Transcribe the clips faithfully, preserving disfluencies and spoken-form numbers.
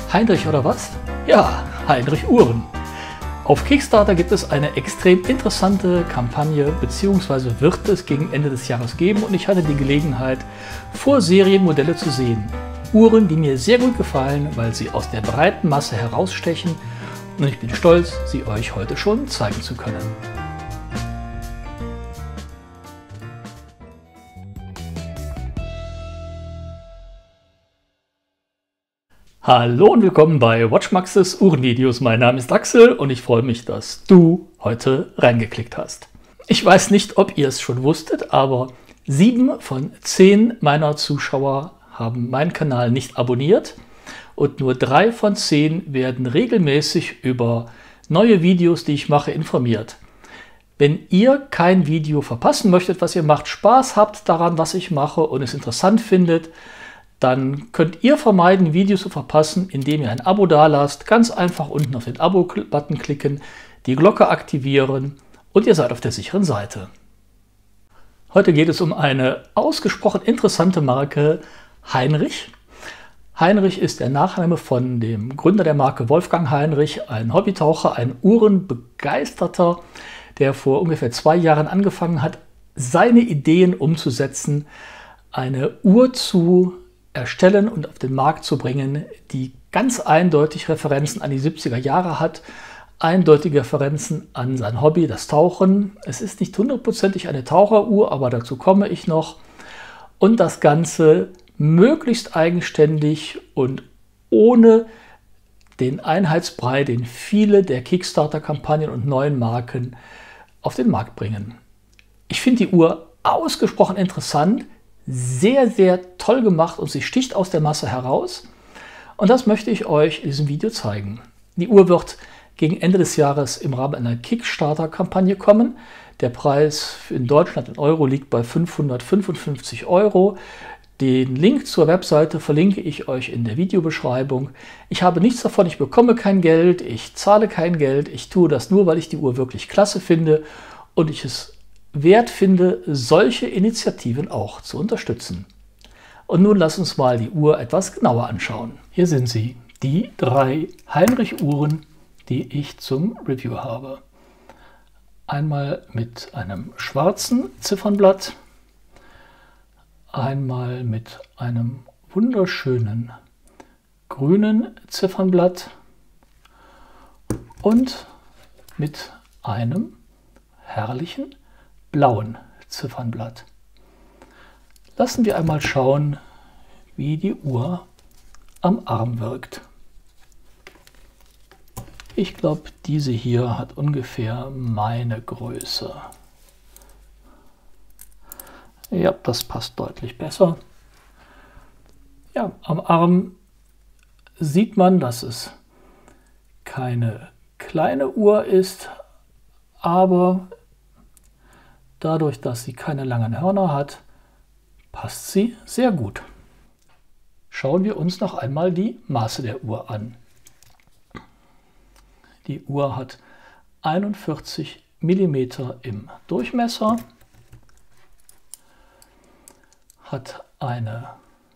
Heinrich oder was? Ja, Heinrich Uhren. Auf Kickstarter gibt es eine extrem interessante Kampagne, beziehungsweise wird es gegen Ende des Jahres geben und ich hatte die Gelegenheit, Vorserienmodelle zu sehen. Uhren, die mir sehr gut gefallen, weil sie aus der breiten Masse herausstechen und ich bin stolz, sie euch heute schon zeigen zu können. Hallo und willkommen bei WatchMaxes Uhrenvideos. Mein Name ist Axel und ich freue mich, dass du heute reingeklickt hast. Ich weiß nicht, ob ihr es schon wusstet, aber sieben von zehn meiner Zuschauer haben meinen Kanal nicht abonniert und nur drei von zehn werden regelmäßig über neue Videos, die ich mache, informiert. Wenn ihr kein Video verpassen möchtet, was ihr macht, Spaß habt daran, was ich mache und es interessant findet, dann könnt ihr vermeiden, Videos zu verpassen, indem ihr ein Abo dalasst. Ganz einfach unten auf den Abo-Button klicken, die Glocke aktivieren und ihr seid auf der sicheren Seite. Heute geht es um eine ausgesprochen interessante Marke, Heinrich. Heinrich ist der Nachname von dem Gründer der Marke, Wolfgang Heinrich, ein Hobbytaucher, ein Uhrenbegeisterter, der vor ungefähr zwei Jahren angefangen hat, seine Ideen umzusetzen, eine Uhr zu erstellen und auf den Markt zu bringen, die ganz eindeutig Referenzen an die siebziger Jahre hat, eindeutige Referenzen an sein Hobby, das Tauchen. Es ist nicht hundertprozentig eine Taucheruhr, aber dazu komme ich noch. Und das Ganze möglichst eigenständig und ohne den Einheitsbrei, den viele der Kickstarter-Kampagnen und neuen Marken auf den Markt bringen. Ich finde die Uhr ausgesprochen interessant, sehr, sehr toll gemacht und sie sticht aus der Masse heraus. Und das möchte ich euch in diesem Video zeigen. Die Uhr wird gegen Ende des Jahres im Rahmen einer Kickstarter-Kampagne kommen. Der Preis in Deutschland in Euro liegt bei fünfhundertfünfundfünfzig Euro. Den Link zur Webseite verlinke ich euch in der Videobeschreibung. Ich habe nichts davon, ich bekomme kein Geld, ich zahle kein Geld. Ich tue das nur, weil ich die Uhr wirklich klasse finde und ich es wert finde, solche Initiativen auch zu unterstützen. Und nun lasst uns mal die Uhr etwas genauer anschauen. Hier sind sie, die drei Heinrich-Uhren, die ich zum Review habe. Einmal mit einem schwarzen Ziffernblatt, einmal mit einem wunderschönen grünen Ziffernblatt und mit einem herrlichen blauen Ziffernblatt. Lassen wir einmal schauen, wie die Uhr am Arm wirkt. Ich glaube, diese hier hat ungefähr meine Größe. Ja, das passt deutlich besser. Ja, am Arm sieht man, dass es keine kleine Uhr ist, aber dadurch, dass sie keine langen Hörner hat, passt sie sehr gut. Schauen wir uns noch einmal die Maße der Uhr an. Die Uhr hat einundvierzig Millimeter im Durchmesser, hat eine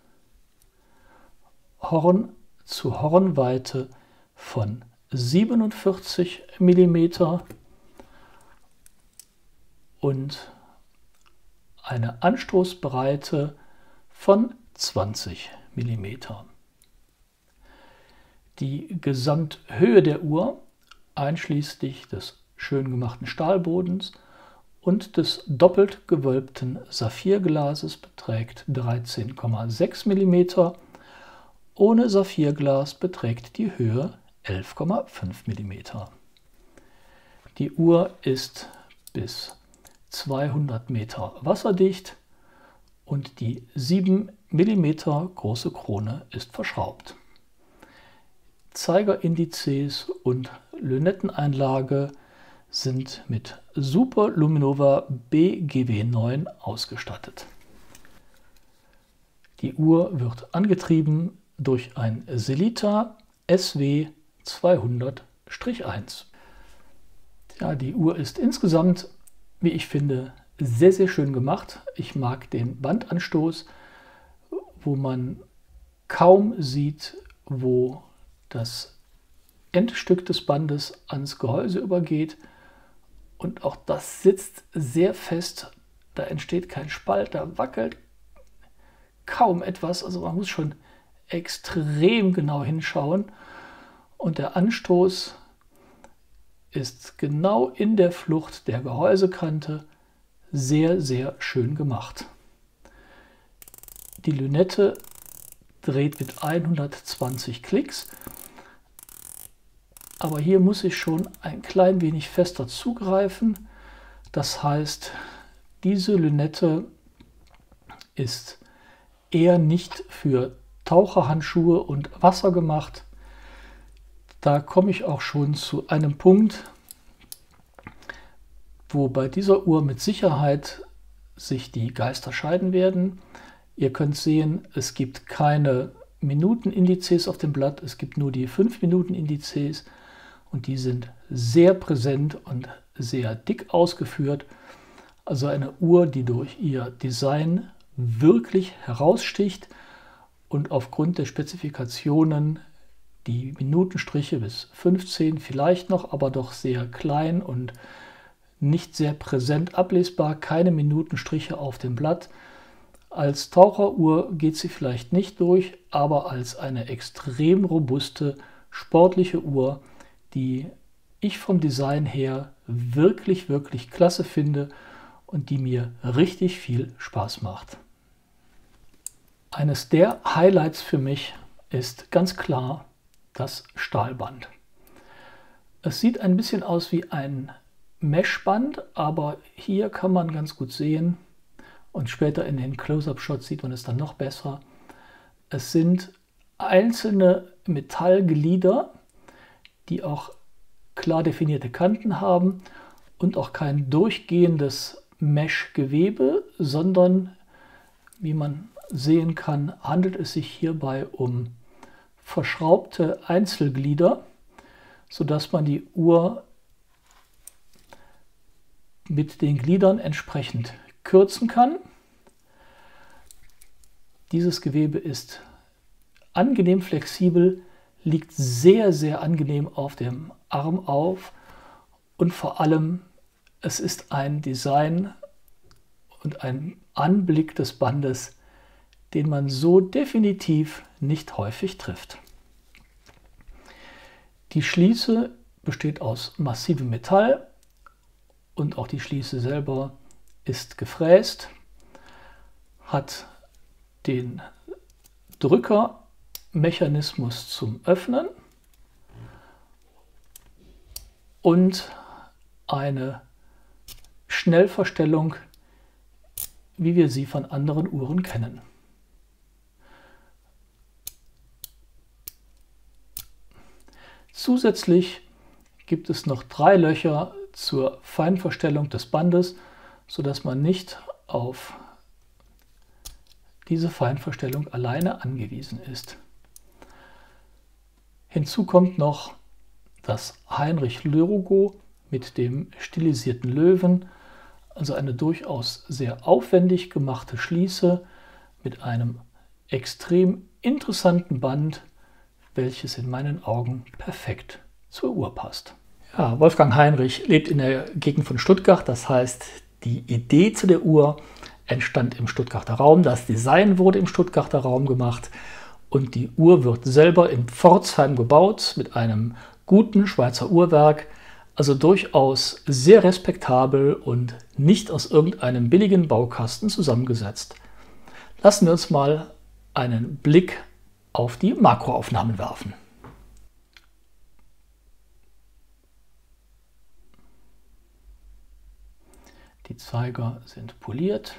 Horn-zu-Horn-Weite von siebenundvierzig Millimeter und eine Anstoßbreite von zwanzig Millimeter. Die Gesamthöhe der Uhr, einschließlich des schön gemachten Stahlbodens und des doppelt gewölbten Saphirglases, beträgt dreizehn Komma sechs Millimeter. Ohne Saphirglas beträgt die Höhe elf Komma fünf Millimeter. Die Uhr ist bis zweihundert Meter wasserdicht und die sieben Millimeter große Krone ist verschraubt. Zeigerindizes und Lünetteneinlage sind mit Super Luminova B G W neun ausgestattet. Die Uhr wird angetrieben durch ein Sellita S W zweihundert eins. Ja, die Uhr ist insgesamt, wie ich finde, sehr, sehr schön gemacht. Ich mag den Bandanstoß, wo man kaum sieht, wo das Endstück des Bandes ans Gehäuse übergeht. Und auch das sitzt sehr fest. Da entsteht kein Spalt, da wackelt kaum etwas. Also man muss schon extrem genau hinschauen. Und der Anstoß ist genau in der Flucht der Gehäusekante sehr, sehr schön gemacht. Die Lünette dreht mit hundertzwanzig Klicks, aber hier muss ich schon ein klein wenig fester zugreifen. Das heißt, diese Lünette ist eher nicht für Taucherhandschuhe und Wasser gemacht. Da komme ich auch schon zu einem Punkt, wo bei dieser Uhr mit Sicherheit sich die Geister scheiden werden. Ihr könnt sehen, es gibt keine Minutenindizes auf dem Blatt, es gibt nur die fünf Minuten Indizes und die sind sehr präsent und sehr dick ausgeführt. Also eine Uhr, die durch ihr Design wirklich heraussticht und aufgrund der Spezifikationen die Minutenstriche bis fünfzehn vielleicht noch, aber doch sehr klein und nicht sehr präsent ablesbar, keine Minutenstriche auf dem Blatt. Als Taucheruhr geht sie vielleicht nicht durch, aber als eine extrem robuste, sportliche Uhr, die ich vom Design her wirklich, wirklich klasse finde und die mir richtig viel Spaß macht. Eines der Highlights für mich ist ganz klar das Stahlband. Es sieht ein bisschen aus wie ein Meshband, aber hier kann man ganz gut sehen, und später in den Close-Up-Shots sieht man es dann noch besser, es sind einzelne Metallglieder, die auch klar definierte Kanten haben und auch kein durchgehendes Mesh-Gewebe, sondern, wie man sehen kann, handelt es sich hierbei um verschraubte Einzelglieder, sodass man die Uhr mit den Gliedern entsprechend kürzen kann. Dieses Gewebe ist angenehm flexibel, liegt sehr, sehr angenehm auf dem Arm auf und vor allem, es ist ein Design und ein Anblick des Bandes, den man so definitiv nicht häufig trifft. Die Schließe besteht aus massivem Metall und auch die Schließe selber ist gefräst, hat den Drückermechanismus zum Öffnen und eine Schnellverstellung, wie wir sie von anderen Uhren kennen. Zusätzlich gibt es noch drei Löcher zur Feinverstellung des Bandes, sodass man nicht auf diese Feinverstellung alleine angewiesen ist. Hinzu kommt noch das Heinrich-Logo mit dem stilisierten Löwen, also eine durchaus sehr aufwendig gemachte Schließe mit einem extrem interessanten Band, welches in meinen Augen perfekt zur Uhr passt. Ja, Wolfgang Heinrich lebt in der Gegend von Stuttgart, das heißt, die Idee zu der Uhr entstand im Stuttgarter Raum, das Design wurde im Stuttgarter Raum gemacht und die Uhr wird selber in Pforzheim gebaut mit einem guten Schweizer Uhrwerk, also durchaus sehr respektabel und nicht aus irgendeinem billigen Baukasten zusammengesetzt. Lassen wir uns mal einen Blick auf die Makroaufnahmen werfen. Die Zeiger sind poliert,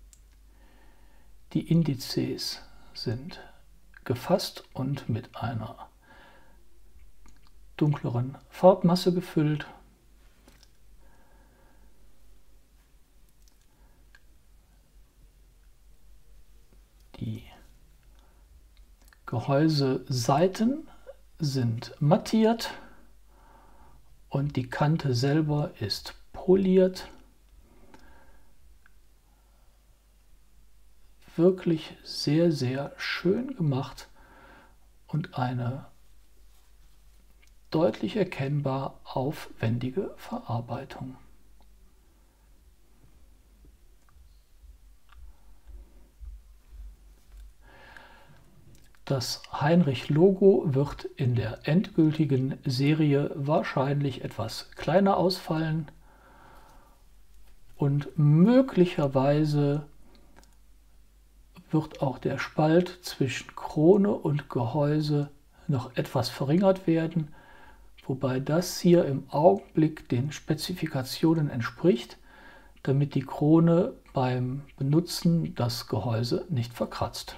die Indizes sind gefasst und mit einer dunkleren Farbmasse gefüllt. Die Gehäuseseiten sind mattiert und die Kante selber ist poliert. Wirklich sehr, sehr schön gemacht und eine deutlich erkennbar aufwendige Verarbeitung. Das Heinrich-Logo wird in der endgültigen Serie wahrscheinlich etwas kleiner ausfallen und möglicherweise wird auch der Spalt zwischen Krone und Gehäuse noch etwas verringert werden, wobei das hier im Augenblick den Spezifikationen entspricht, damit die Krone beim Benutzen das Gehäuse nicht verkratzt.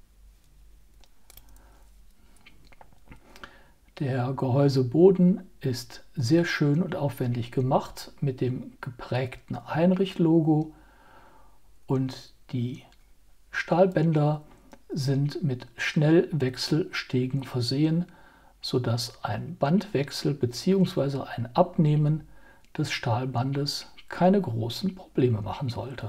Der Gehäuseboden ist sehr schön und aufwendig gemacht mit dem geprägten Heinrich-Logo und die Stahlbänder sind mit Schnellwechselstegen versehen, sodass ein Bandwechsel bzw. ein Abnehmen des Stahlbandes keine großen Probleme machen sollte.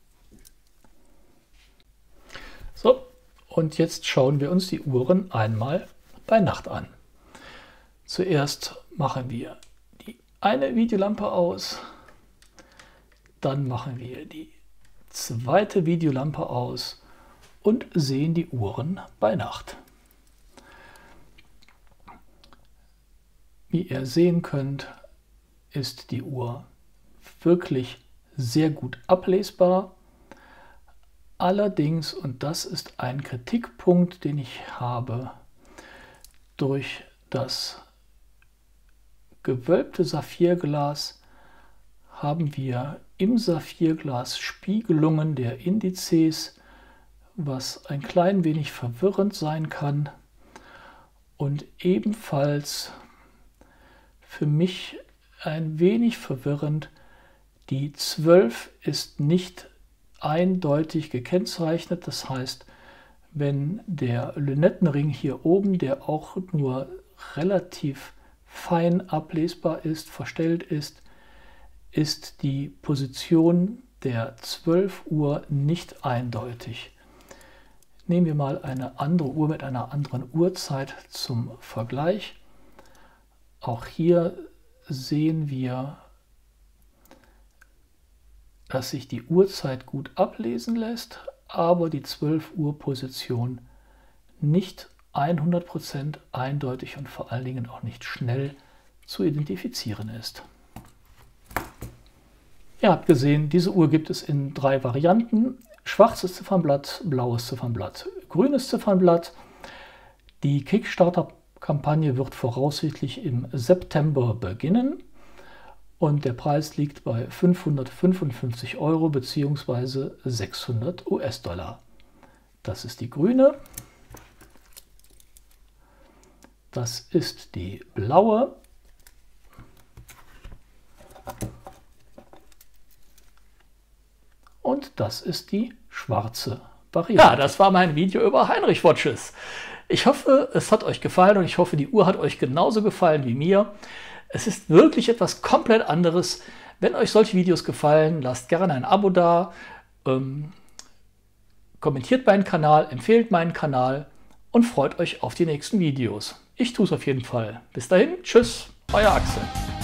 So, und jetzt schauen wir uns die Uhren einmal bei Nacht an. Zuerst machen wir die eine Videolampe aus, dann machen wir die zweite Videolampe aus und sehen die Uhren bei Nacht. Wie ihr sehen könnt, ist die Uhr wirklich sehr gut ablesbar. Allerdings, und das ist ein Kritikpunkt, den ich habe, durch das gewölbte Saphirglas haben wir im Saphirglas Spiegelungen der Indizes, was ein klein wenig verwirrend sein kann und ebenfalls für mich ein wenig verwirrend. Die zwölf ist nicht eindeutig gekennzeichnet, das heißt, wenn der Lünettenring hier oben, der auch nur relativ fein ablesbar ist, verstellt ist, ist die Position der zwölf Uhr nicht eindeutig. Nehmen wir mal eine andere Uhr mit einer anderen Uhrzeit zum Vergleich. Auch hier sehen wir, dass sich die Uhrzeit gut ablesen lässt, aber die zwölf Uhr Position nicht hundert Prozent eindeutig und vor allen Dingen auch nicht schnell zu identifizieren ist. Ihr habt gesehen, diese Uhr gibt es in drei Varianten: schwarzes Ziffernblatt, blaues Ziffernblatt, grünes Ziffernblatt. Die Kickstarter-Kampagne wird voraussichtlich im September beginnen und der Preis liegt bei fünfhundertfünfundfünfzig Euro bzw. sechshundert US-Dollar. Das ist die grüne. Das ist die blaue. Und das ist die schwarze Variante. Ja, das war mein Video über Heinrich Watches. Ich hoffe, es hat euch gefallen und ich hoffe, die Uhr hat euch genauso gefallen wie mir. Es ist wirklich etwas komplett anderes. Wenn euch solche Videos gefallen, lasst gerne ein Abo da, ähm, kommentiert meinen Kanal, empfehlt meinen Kanal und freut euch auf die nächsten Videos. Ich tue es auf jeden Fall. Bis dahin, tschüss, euer Axel.